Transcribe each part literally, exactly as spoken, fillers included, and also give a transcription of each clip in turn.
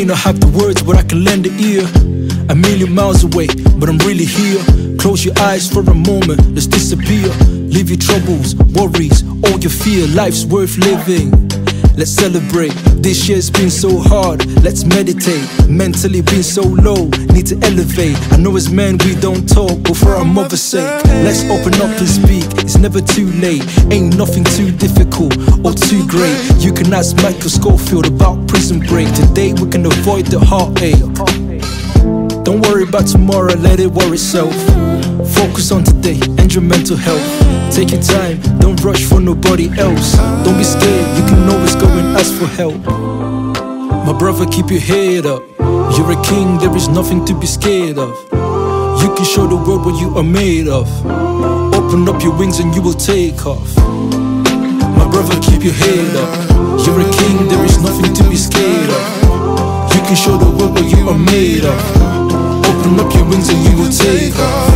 not have the words, but I can lend an ear. A million miles away, but I'm really here. Close your eyes for a moment, let's disappear. Leave your troubles, worries, all your fear. Life's worth living, let's celebrate. This year's been so hard, let's meditate. Mentally been so low, need to elevate. I know as men we don't talk, but for our mother's sake, let's open up and speak. It's never too late, ain't nothing too difficult or too great. You can ask Michael Scofield about Prison Break. Today we can avoid the heartache. Don't worry about tomorrow, let it worry itself. Focus on today and your mental health. Take your time, don't rush for nobody else. Don't be scared, you can always go and ask for help. My brother, keep your head up. You're a king, there is nothing to be scared of. You can show the world what you are made of. Open up your wings and you will take off. My brother, keep your head up. You're a king, there is nothing to be scared of. You can show the world what you are made of. Open up your wings and you will take off.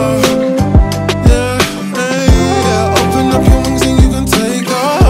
Yeah, yeah, open up your wings and you can take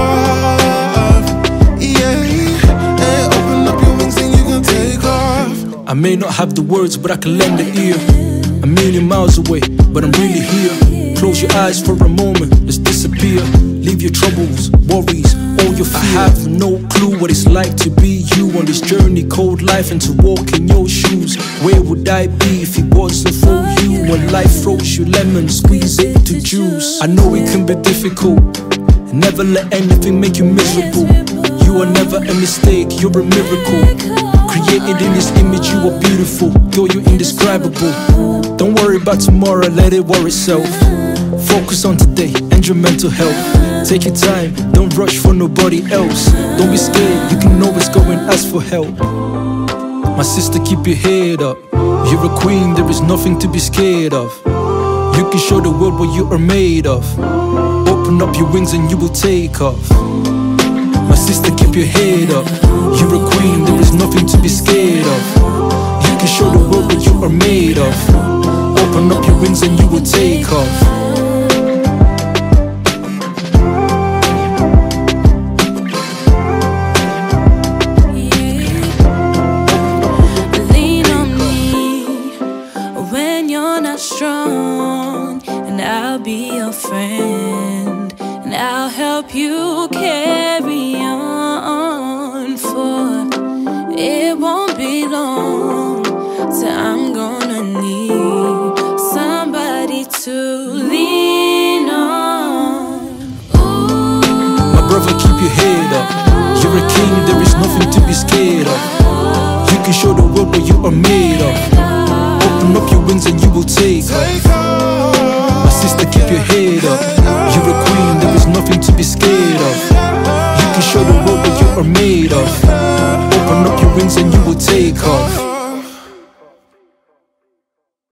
off. Yeah, yeah, open up your wings and you can take off. I may not have the words, but I can lend an ear. A million miles away, but I'm really here. Close your eyes for a moment, let's disappear. Leave your troubles, worries, all your fear. I have no clue what it's like to be you on this journey, cold life, and to walk in your shoes. Where would I be if it wasn't for you? When life throws you lemon, squeeze it to juice. I know it can be difficult, never let anything make you miserable. You are never a mistake, you're a miracle. Created in this image, you are beautiful. Girl, you're indescribable. Don't worry about tomorrow, let it worry itself. Focus on today and your mental health. Take your time, don't rush for nobody else. Don't be scared, you can always go and ask for help. My sister, keep your head up. You're a queen, there is nothing to be scared of. You can show the world what you are made of. Open up your wings and you will take off. My sister, keep your head up. You're a queen, there is nothing to be scared of. You can show the world what you are made of. Open up your wings and you will take off. Strong, and I'll be your friend, and I'll help you carry on. For it won't be long till I'm gonna need somebody to lean on. Ooh. My brother, keep your head up. You're a king, there is nothing to be scared of. You can show the world what you are made of. Open up your wings and you will take off. My sister, keep your head up. You're a queen, there is nothing to be scared of. You can show the world what you are made of. Open up your wings and you will take off.